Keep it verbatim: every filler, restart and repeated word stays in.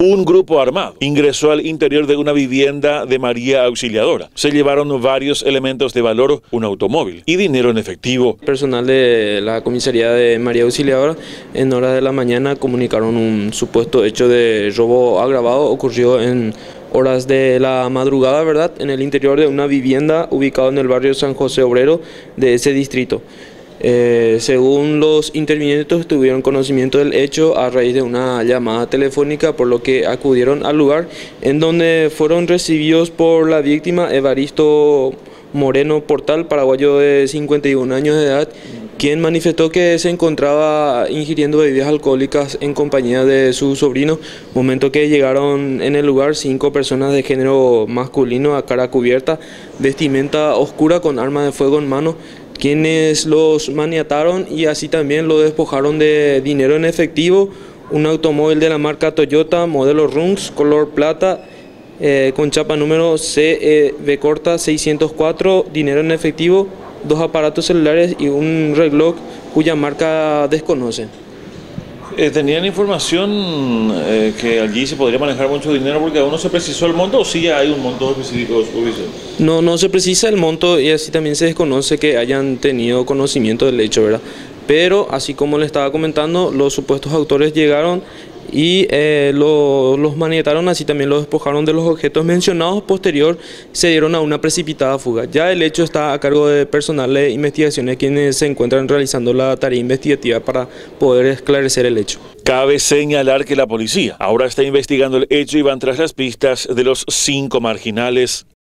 Un grupo armado ingresó al interior de una vivienda de María Auxiliadora. Se llevaron varios elementos de valor, un automóvil y dinero en efectivo. Personal de la comisaría de María Auxiliadora en horas de la mañana comunicaron un supuesto hecho de robo agravado ocurrido en horas de la madrugada, ¿verdad?, en el interior de una vivienda ubicada en el barrio San José Obrero de ese distrito. Eh, según los intervinientes, tuvieron conocimiento del hecho a raíz de una llamada telefónica, por lo que acudieron al lugar, en donde fueron recibidos por la víctima, Evaristo Moreno Portal, paraguayo de cincuenta y un años de edad, quien manifestó que se encontraba ingiriendo bebidas alcohólicas en compañía de su sobrino, momento que llegaron en el lugar cinco personas de género masculino a cara cubierta, vestimenta oscura con arma de fuego en mano, quienes los maniataron y así también lo despojaron de dinero en efectivo, un automóvil de la marca Toyota, modelo Runx, color plata, eh, con chapa número C E B corta seiscientos cuatro, dinero en efectivo, dos aparatos celulares y un reloj cuya marca desconocen. Eh, ¿Tenían información eh, que allí se podría manejar mucho dinero porque aún no se precisó el monto o sí hay un monto específico? No, no se precisa el monto y así también se desconoce que hayan tenido conocimiento del hecho, ¿verdad? Pero así como le estaba comentando, los supuestos autores llegaron y eh, lo, los maniataron, así también los despojaron de los objetos mencionados. Posterior se dieron a una precipitada fuga. Ya el hecho está a cargo de personal de investigaciones, quienes se encuentran realizando la tarea investigativa para poder esclarecer el hecho. Cabe señalar que la policía ahora está investigando el hecho y van tras las pistas de los cinco marginales.